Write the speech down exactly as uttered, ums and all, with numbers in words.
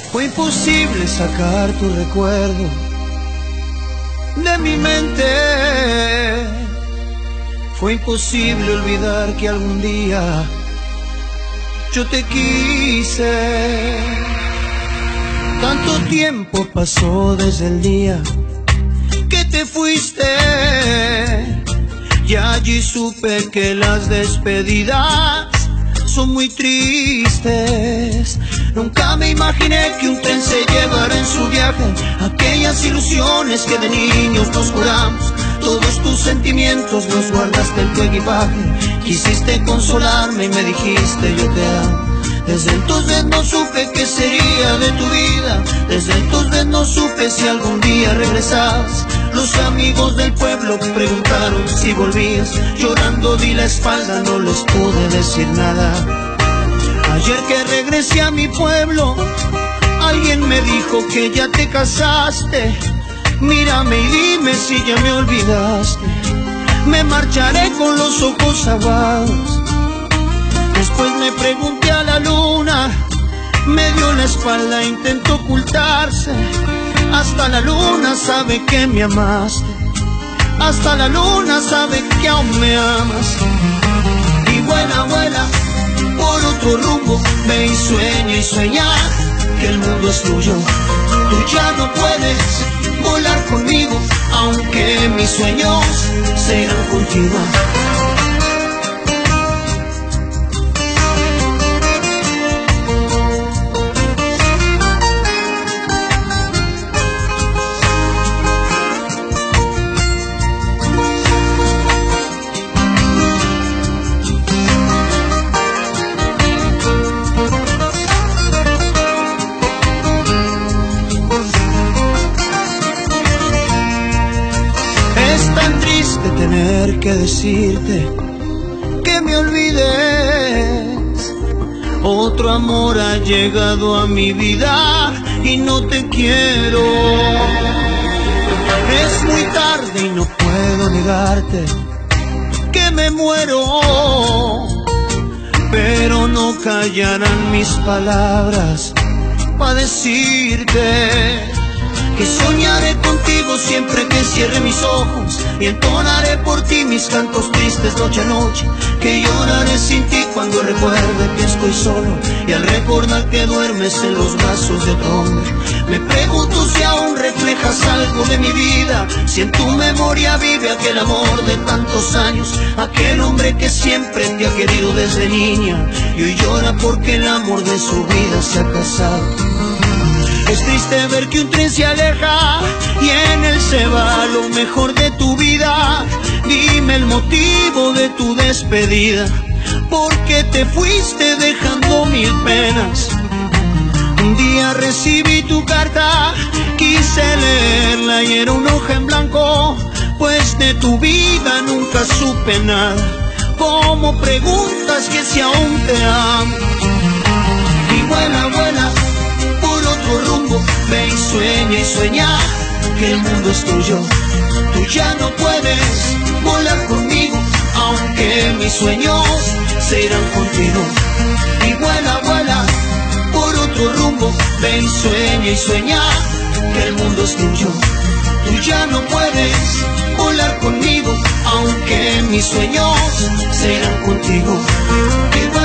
Fue imposible sacar tu recuerdo de mi mente. Fue imposible olvidar que algún día yo te quise. Tanto tiempo pasó desde el día que te fuiste, y allí supe que las despedidas son muy tristes. Nunca me imaginé que un tren se llevara en su viaje aquellas ilusiones que de niños nos juramos. Todos tus sentimientos los guardaste en tu equipaje. Quisiste consolarme y me dijiste yo te amo. Desde entonces no supe qué sería de tu vida. Desde entonces no supe si algún día regresabas. Los amigos del pueblo preguntaron si volvías. Llorando di la espalda, no les pude decir nada. Ayer que regresé a mi pueblo, alguien me dijo que ya te casaste. Mírame y dime si ya me olvidaste. Me marcharé con los ojos aguados. Después me pregunté a la luna, me dio la espalda, intentó ocultarse. Hasta la luna sabe que me amaste. Hasta la luna sabe que aún me amas. Y vuela, vuela por otro rumbo, ve y sueña y sueña que el mundo es tuyo. Tú ya no puedes volar conmigo, aunque mis sueños serán contigo. De tener que decirte que me olvides. Otro amor ha llegado a mi vida y no te quiero. Es muy tarde y no puedo negarte que me muero, pero no callarán mis palabras para decirte que soñaré contigo siempre que cierre mis ojos y entonaré por ti mis cantos tristes noche a noche. Que lloraré sin ti cuando recuerde que estoy solo y al recordar que duermes en los brazos de otro hombre. Me pregunto si aún reflejas algo de mi vida, si en tu memoria vive aquel amor de tantos años, aquel hombre que siempre te ha querido desde niña y hoy llora porque el amor de su vida se ha casado. Es triste ver que un tren se aleja y en él se va lo mejor de tu vida. Dime el motivo de tu despedida, ¿por qué te fuiste dejando mil penas? Un día recibí tu carta, quise leerla y era una hoja en blanco, pues de tu vida nunca supe nada. ¿Cómo preguntas que si aún te amo? Y vuela, vuela por otro rumbo, ve y sueña y sueña que el mundo es tuyo. Tú ya no puedes volar conmigo, aunque mis sueños serán contigo. Y vuela, vuela por otro rumbo, ve y sueña y sueña que el mundo es tuyo. Tú ya no puedes volar conmigo, aunque mis sueños serán contigo. Y